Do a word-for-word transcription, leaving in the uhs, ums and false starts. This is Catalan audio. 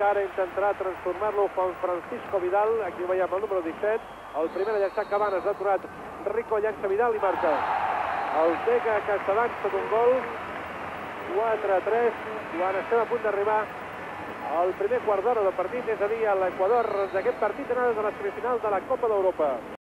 Ara intentarà transformar-lo Juan Francisco Vidal. Aquí veiem el número disset. El primer a llançar Cabanes, l'ha aturat Rico, llança Vidal i marca. El Vega que s'avança d'un gol. quatre a tres, quan estem a punt d'arribar al primer quart d'hora del partit, és a dir, a l'Equador d'aquest partit anada de la semifinal de la Copa d'Europa.